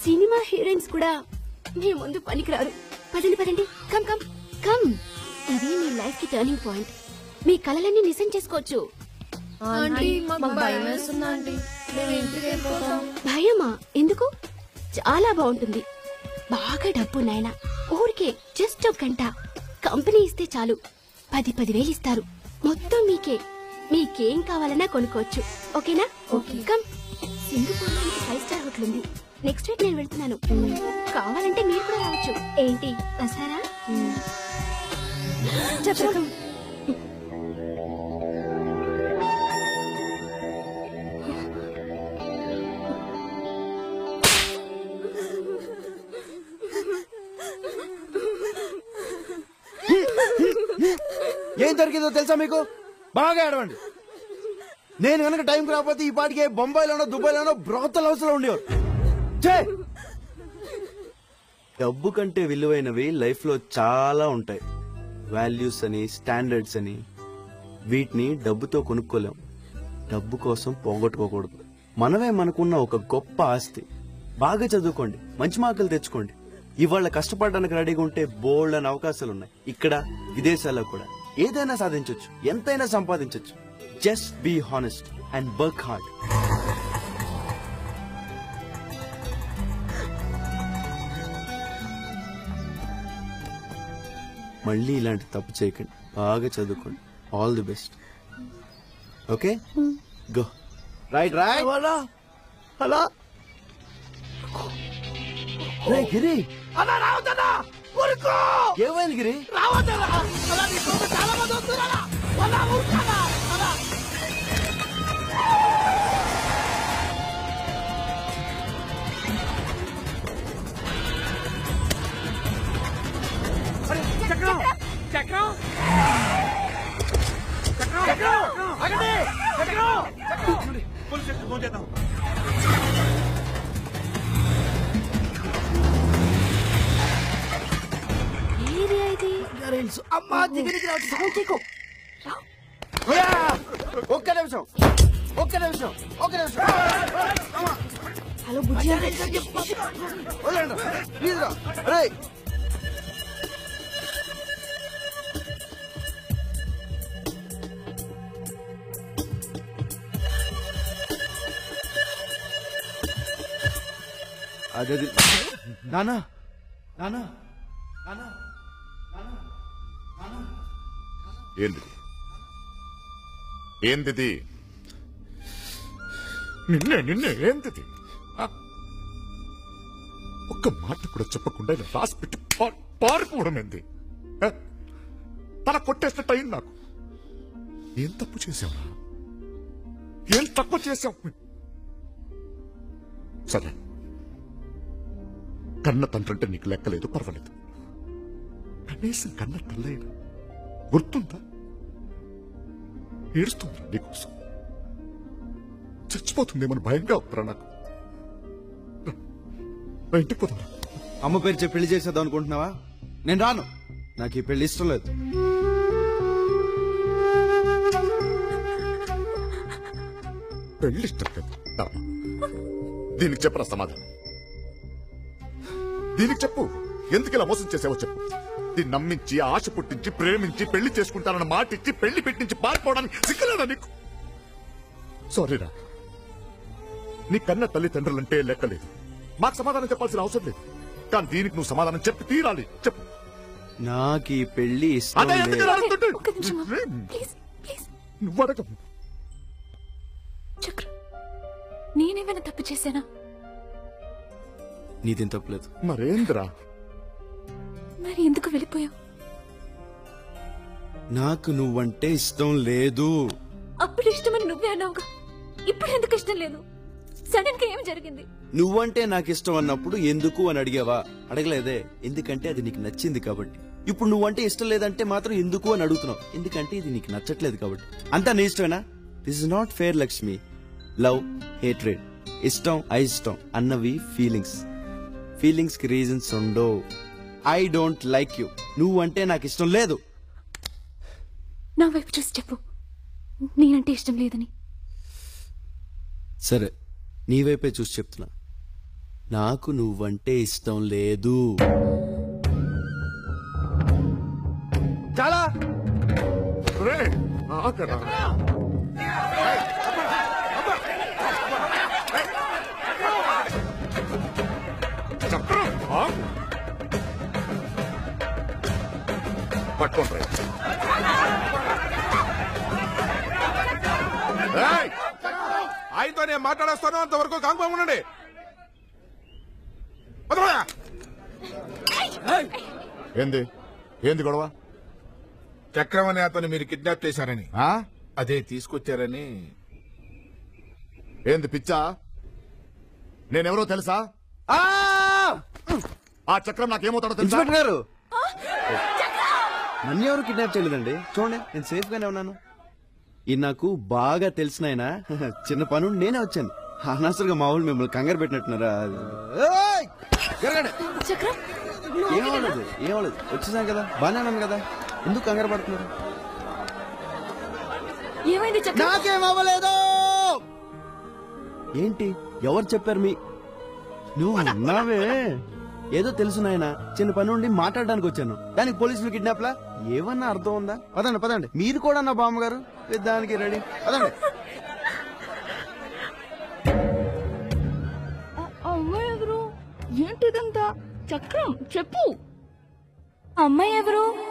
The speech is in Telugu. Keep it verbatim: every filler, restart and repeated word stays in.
సినిమా హీరోయిన్స్ కూడా మీ ముందు పనికిరారు. పదండి పదండి, కమ్ కమ్ కమ్. ఇది మీ లైఫ్ కి టర్నింగ్ పాయింట్. మీ కలలన్నీ నిజం చేసుకోవచ్చు. భయమా? ఎందుకు? చాలా బాగుంటుంది. బాగా డబ్బు నాయన. ఊరికే జస్ట్ ఒక గంట కంపెనీ ఇస్తే చాలు, పది పదివేలు ఇస్తారు. మొత్తం మీకే. మీకేం కావాలన్నా కొనుక్కోవచ్చు. ఓకేనా? ఓకే. కమ్. సింగపూర్ లో ఫైవ్ స్టార్ హోటల్ ఉంది. నెక్స్ట్ వీక్ నేను వెళ్తున్నాను. కావాలంటే మీరు కూడా రావచ్చు. ఏంటి, వస్తారా? చెప్పు. ఏం జరిగిందో తెలుసా మీకు? బాగా ఏడవండి. నేను కనుక టైంకి రాకపోతే ఈ పాటికి బొంబాయిలోనో దుబాయ్లోనో బ్రోతల్ హౌస్ లో ఉండేవారు. డబ్బు కంటే విలువైనవి లైఫ్ లో చాలా ఉంటాయి. వాల్యూస్ అని, స్టాండర్డ్స్ అని. వీటిని డబ్బుతో కొనుక్కోలేం. డబ్బు కోసం పోగొట్టుకోకూడదు. మనమే మనకున్న ఒక గొప్ప ఆస్తి. బాగా చదువుకోండి, మంచి మార్కులు తెచ్చుకోండి. ఇవాళ కష్టపడడానికి రెడీగా ఉంటే బోల్డ్ అని అవకాశాలు ఉన్నాయి. ఇక్కడ, విదేశాల్లో కూడా ఏదైనా సాధించవచ్చు, ఎంతైనా సంపాదించవచ్చు. Just be honest and work hard. మళ్ళీ ఇలాంటి తప్పు చేయకండి. బాగా చదువుకోండి. All the best. Okay, go. Right right. Hello Giri. అలా రావద్దన్నా, ఊరుకో. ఏమైంది గిరి? రావద్దన్నా, అలా నీ సొంత చాలా మంది వస్తున్నారా? అలా ఊరుకోనా? అలా చక్రం చక్రం చక్రం చక్రం అగండి. చక్రం చక్రం పోలీసు ఫోన్ చేద్దాం. అమ్మా దగ్గరికి ఒక్క నిమిషం ఒక్క నిమిషం ఒక్క నిమిషం. హలో బుజ్జి, ప్లీజ్ రా. రేయ్, అదే నానా నానా నానా ఏంటిది ఏంటిది నిన్నే నిన్నే ఏంటిది? ఒక్క మాట కూడా చెప్పకుండా ఇలా రాసి పెట్టి పారిపోవడం ఏంది? తల కొట్టేసినట్టు అయింది నాకు. ఏం తప్పు చేసావురా? ఏం తక్కువ చేసావు? సరే, కన్న తండ్రంటే నీకు లెక్కలేదు, పర్వాలేదు. కనీసం కన్న తల్లైనా గుర్తుందా? ఏడుస్తుందిరా నీకోసం. చచ్చిపోతుందేమని భయంగా ఉందిరా నాకు. ఇంటికి పోతారా? అమ్మ పేరు చెప్పి పెళ్లి చేసేద్దాం అనుకుంటున్నావా? నేను రాను. నాకు ఈ పెళ్లి ఇష్టం లేదు. పెళ్లి ఇష్టం లేదు. దీనికి చెప్పరా సమాధానం? దీనికి చెప్పు. ఎందుకు ఇలా మోసం చేసావో చెప్పు. దీన్ని నమ్మించి, ఆశ పుట్టించి, ప్రేమించి, పెళ్లి చేసుకుంటానన్న మాట ఇచ్చి, పెళ్లి పెట్టించి పారిపోవడానికి సిగ్గులేదా నీకు? సారీరా, నీ కన్న తల్లిదండ్రులంటే లెక్కలేదు. మాకు సమాధానం చెప్పాల్సిన అవసరం లేదు. కానీ దీనికి నువ్వు సమాధానం చెప్పి తీరాలి. చెప్పు. నాకు ఈ పెళ్లి ఇష్టం లేదు. నువ్వు అడగ. చక్ర, నేనేమైనా తప్పు చేశానా? నీదేం తప్పలేదు. మరేంద్రా? మరి ఎందుకు వెళ్ళిపోయావు? నాకు నువ్వంటే ఇష్టం లేదు. అప్పుడు ఇష్టమని నువ్వే అన్నావుగా, ఇప్పుడు ఎందుకు ఇష్టం లేదు? సడన్ గా ఏం జరిగింది? నువ్వంటే నాకు ఇష్టం అన్నప్పుడు ఎందుకు అని అడిగావా? అడగలేదే. ఎందుకంటే అది నీకు నచ్చింది కాబట్టి. ఇప్పుడు నువ్వంటే ఇష్టం లేదంటే మాత్రం ఎందుకు అని అడుగుతున్నావు. ఎందుకంటే ఇది నీకు నచ్చట్లేదు కాబట్టి. అంతా నీ ఇష్టమేనా? This is not fair Lakshmi. Love, hatred, ఇష్టం, అయిష్టం అన్నవి ఫీలింగ్స్. ఫీలింగ్స్ కి రీజన్స్ ఉండవు. I don't like you. నువ్వంటే నాకు ఇష్టం లేదు. నా వైపు చూసి చెప్పు, నేనంటే ఇష్టం లేదని. సరే, నీ వైపే చూసి చెప్తున్నా. నాకు నువ్వంటే ఇష్టం లేదు. చాలా రే ఆగరా. చక్రం ఆగు. పట్టుకోండి రే. ఏయ్! ఆయనతో నేను మాట్లాడేస్తాను, అంతవరకు కాంగ్బాంగ్ ఉండండి. వదలరా. ఏంది ఏంది గొడవ? చక్రం అనే అతను మీరు కిడ్నాప్ చేశారని, ఆ? అదే తీసుకొచ్చారని. ఏంది పిచ్చా? నేనెవరో తెలుసా? ఆ! ఆ చక్రం నాకేమవుతాడో తెలుసా? ఇన్స్పెక్టర్ గారు, నన్ను ఎవరు కిడ్నాప్ చేయలేదండి. చూడండి, నేను సేఫ్ గానే ఉన్నాను. ఇది నాకు బాగా తెలిసిన ఆయన. చిన్న పను నేనే వచ్చాను. అనవసరంగా మా వాళ్ళు మిమ్మల్ని కంగారు పెట్టినట్టున్నారా? ఏయ్! జరగండి. చక్రం ఏమవలేదు, ఏమవలేదు. వచ్చేసాం కదా, బాగానే ఉన్నాను కదా, ఎందుకు కంగారు పడుతున్నారు? ఏమైంది చక్రం? నాకేమవ్వలేదు. ఏంటి, ఎవరు చెప్పారు? మీ నువ్వు అన్నావే ఏదో తెలుసు నాయన, చిన్న పని ఉండి మాట్లాడడానికి వచ్చాను, దానికి పోలీసులు కిడ్నాప్ లా? ఏమన్నా అర్థం ఉందా? పదండి పదండి, మీరు కూడా నా బామ్మగారు దానికి రెడీ, పదండి. అమ్మాయి ఎవరు? ఏంటిదంతా? చక్రం చెప్పు. అమ్మాయి ఎవరు?